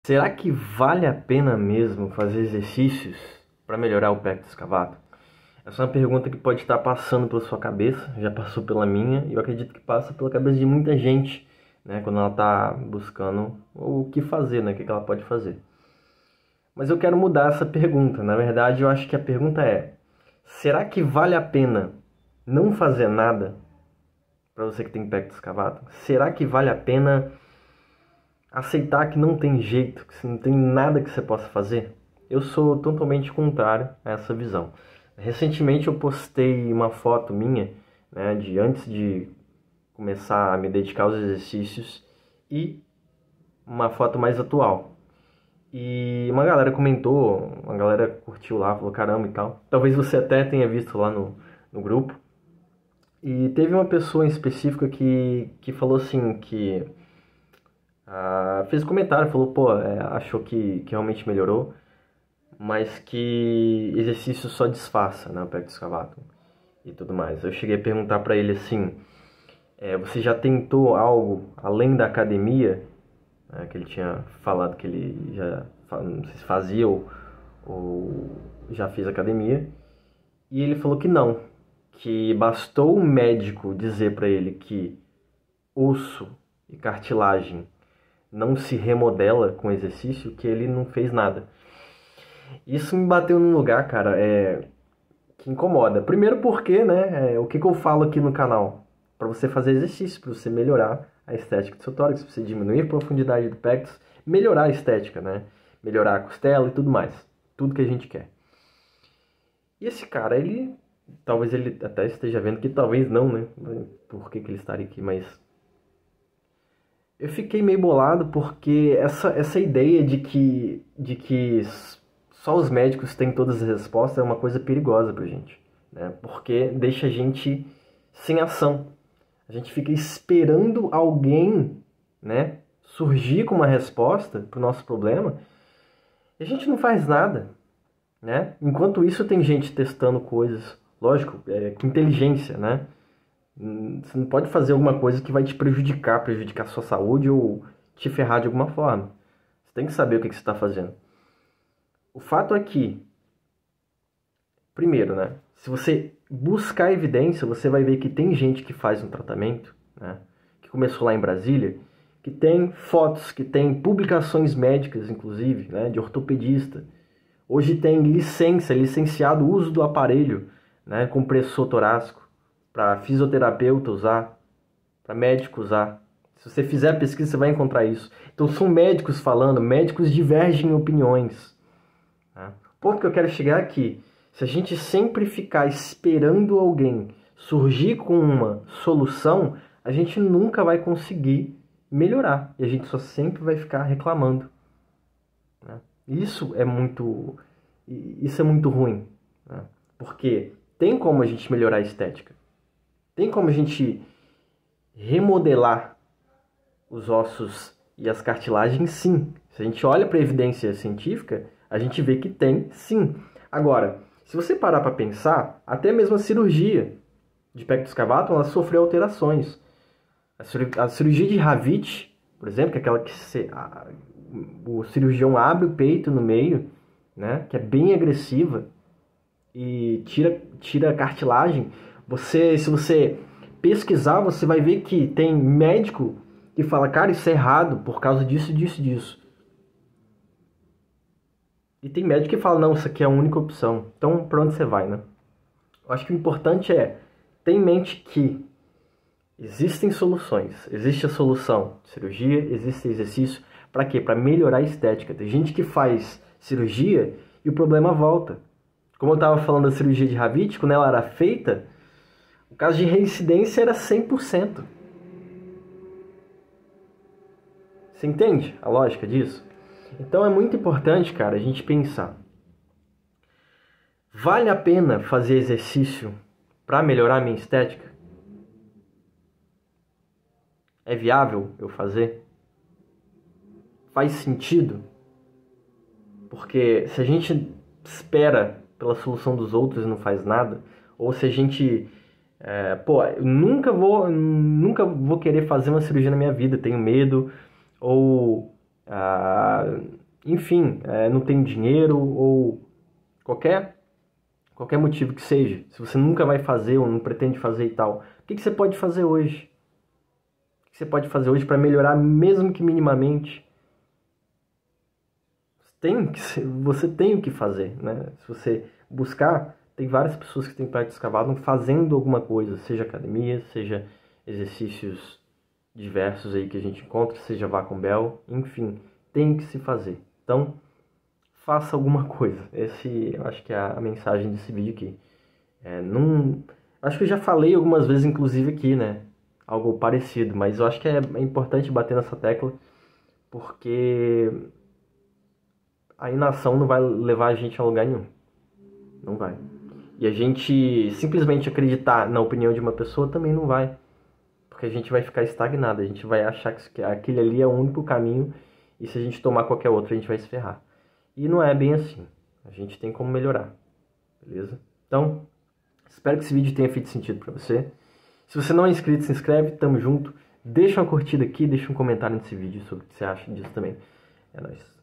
Será que vale a pena mesmo fazer exercícios para melhorar o pectus escavato? Essa é uma pergunta que pode estar passando pela sua cabeça, já passou pela minha, e eu acredito que passa pela cabeça de muita gente, né, quando ela está buscando o que fazer, né, o que ela pode fazer. Mas eu quero mudar essa pergunta. Na verdade, eu acho que a pergunta é: será que vale a pena não fazer nada para você que tem pectus escavato? Será que vale a pena aceitar que não tem jeito, que não tem nada que você possa fazer? Eu sou totalmente contrário a essa visão. Recentemente eu postei uma foto minha, né, de antes de começar a me dedicar aos exercícios e uma foto mais atual. E uma galera comentou, uma galera curtiu lá, falou caramba e tal. Talvez você até tenha visto lá no grupo. E teve uma pessoa em específico que falou assim, que fez um comentário, falou, pô, achou que realmente melhorou, mas que exercício só disfarça, né, o pectus escavato e tudo mais. Eu cheguei a perguntar pra ele assim, você já tentou algo além da academia? Que ele tinha falado que ele já, não sei se fazia ou já fez academia. E ele falou que não, que bastou o médico dizer pra ele que osso e cartilagem não se remodela com exercício, que ele não fez nada. Isso me bateu num lugar, cara, que incomoda. Primeiro porque, né, o que eu falo aqui no canal? Para você fazer exercício, para você melhorar a estética do seu tórax, para você diminuir a profundidade do pectus, melhorar a estética, né? Melhorar a costela e tudo mais. Tudo que a gente quer. E esse cara, talvez ele até esteja vendo que talvez não, né? Por que ele estaria aqui, mas eu fiquei meio bolado porque essa ideia de que só os médicos têm todas as respostas é uma coisa perigosa pra gente, né? Porque deixa a gente sem ação. A gente fica esperando alguém, né, surgir com uma resposta pro nosso problema e a gente não faz nada, né? Enquanto isso tem gente testando coisas, lógico, com inteligência, né? Você não pode fazer alguma coisa que vai te prejudicar a sua saúde ou te ferrar de alguma forma. Você tem que saber o que você está fazendo. O fato é que, primeiro, né, se você buscar evidência, você vai ver que tem gente que faz um tratamento, né, que começou lá em Brasília, que tem fotos, que tem publicações médicas, inclusive, né, de ortopedista. Hoje tem licenciado o uso do aparelho, né, compressor torácico, para fisioterapeuta usar, para médico usar. Se você fizer a pesquisa, você vai encontrar isso. Então são médicos falando, médicos divergem em opiniões. Tá? O ponto que eu quero chegar aqui, se a gente sempre ficar esperando alguém surgir com uma solução, a gente nunca vai conseguir melhorar. E a gente só sempre vai ficar reclamando. Né? Isso é muito ruim. Né? Porque tem como a gente melhorar a estética. Tem como a gente remodelar os ossos e as cartilagens, sim. Se a gente olha para a evidência científica, a gente vê que tem, sim. Agora, se você parar para pensar, até mesmo a cirurgia de pectus escavato, ela sofreu alterações. A cirurgia de Havit, por exemplo, que é aquela que o cirurgião abre o peito no meio, né, que é bem agressiva e tira a cartilagem. Se você pesquisar, você vai ver que tem médico que fala, cara, isso é errado por causa disso, disso, disso. E tem médico que fala, não, isso aqui é a única opção. Então, pra onde você vai, né? Eu acho que o importante é ter em mente que existem soluções. Existe a solução de cirurgia, existe exercício. Para quê? Para melhorar a estética. Tem gente que faz cirurgia e o problema volta. Como eu estava falando da cirurgia de Havit, quando ela era feita, o caso de reincidência era 100%. Você entende a lógica disso? Então é muito importante, cara, a gente pensar. Vale a pena fazer exercício para melhorar a minha estética? É viável eu fazer? Faz sentido? Porque se a gente espera pela solução dos outros e não faz nada, ou se a gente eu nunca vou querer fazer uma cirurgia na minha vida, tenho medo, ou enfim, não tem dinheiro ou qualquer motivo que seja. Se você nunca vai fazer ou não pretende fazer e tal, o que você pode fazer hoje? O que você pode fazer hoje para melhorar, mesmo que minimamente? Você tem o que fazer, né? Se você buscar, tem várias pessoas que têm pectus cavados fazendo alguma coisa, seja academia, seja exercícios diversos aí que a gente encontra, seja Vacuum-Bell, enfim, tem que se fazer. Então, faça alguma coisa. Eu acho que é a mensagem desse vídeo aqui. Acho que eu já falei algumas vezes, inclusive aqui, né? Algo parecido, mas eu acho que é importante bater nessa tecla, porque a inação não vai levar a gente a lugar nenhum. Não vai. E a gente simplesmente acreditar na opinião de uma pessoa também não vai. Porque a gente vai ficar estagnado, a gente vai achar que aquele ali é o único caminho e se a gente tomar qualquer outro a gente vai se ferrar. E não é bem assim. A gente tem como melhorar. Beleza? Então, espero que esse vídeo tenha feito sentido pra você. Se você não é inscrito, se inscreve, tamo junto. Deixa uma curtida aqui, deixa um comentário nesse vídeo sobre o que você acha disso também. É nóis.